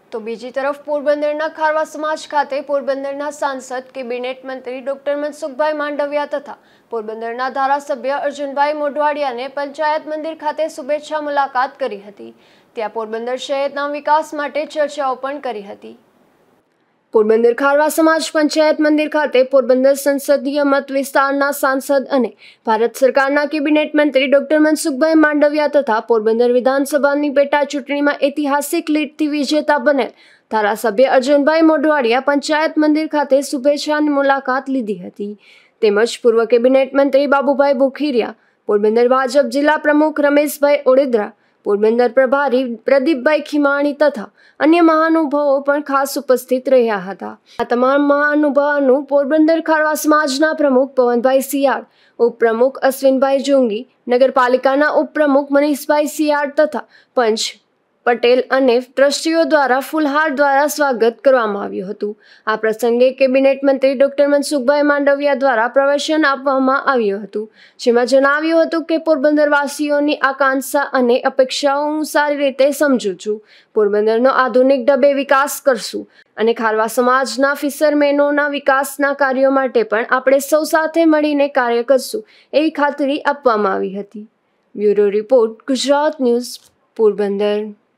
તો બીજી તરફ પોરબંદરના ખારવા સમાજ ખાતે પોરબંદરના સાંસદ કેબિનેટ મંત્રી ડોક્ટર મનસુખભાઈ માંડવિયા તથા પોરબંદરના ધારાસભ્ય અર્જુનભાઈ મોઢવાડિયાને પંચાયત મંદિર ખાતે શુભેચ્છા મુલાકાત કરી હતી। ત્યાં પોરબંદર શહેરના વિકાસ માટે ચર્ચાઓ પણ કરી હતી। પોરબંદર ખારવા સમાજ પંચાયત મંદિર ખાતે પોરબંદર સંસદીય મત વિસ્તારના સાંસદ અને ભારત સરકારના કેબિનેટ મંત્રી ડોક્ટર મનસુખભાઈ માંડવિયા તથા પોરબંદર વિધાનસભાની પેટા ચૂંટણીમાં ઐતિહાસિક લીડથી વિજેતા બનેલ ધારાસભ્ય અર્જુનભાઈ મોઢવાડિયા પંચાયત મંદિર ખાતે શુભેચ્છાની મુલાકાત લીધી હતી। તેમજ પૂર્વ કેબિનેટ મંત્રી બાબુભાઈ બોખીરિયા, પોરબંદર ભાજપ જિલ્લા પ્રમુખ રમેશભાઈ ઓડેદરા, પોરબંદર પ્રભારી પ્રદીપભાઈ ખીમાણી તથા અન્ય મહાનુભાવો પણ ખાસ ઉપસ્થિત રહ્યા હતા। આ તમામ મહાનુભાવોનું પોરબંદર ખારવા સમાજના પ્રમુખ પવનભાઈ સિયાળ, ઉપપ્રમુખ અશ્વિનભાઈ જોંગી, નગરપાલિકાના ઉપપ્રમુખ મનીષભાઈ સિયાળ તથા પંચ પટેલ અને ટ્રસ્ટીઓ દ્વારા ફૂલહાર દ્વારા સ્વાગત કરવામાં આવ્યું હતું। આ પ્રસંગે કેબિનેટ મંત્રી ડોક્ટર મનસુખભાઈ માંડવિયા દ્વારા પ્રવચન આપવામાં આવ્યું હતું, જેમાં જણાવ્યું હતું કે પોરબંદરવાસીઓની આકાંક્ષા અને અપેક્ષાઓ હું સારી રીતે સમજું છું। પોરબંદરનો આધુનિક ઢબે વિકાસ કરશું અને ખારવા સમાજના ફિશરમેનોના વિકાસના કાર્યો માટે પણ આપણે સૌ સાથે મળીને કાર્ય કરશું એવી ખાતરી આપવામાં આવી હતી। Bureau report, Gujarat news, Porbandar.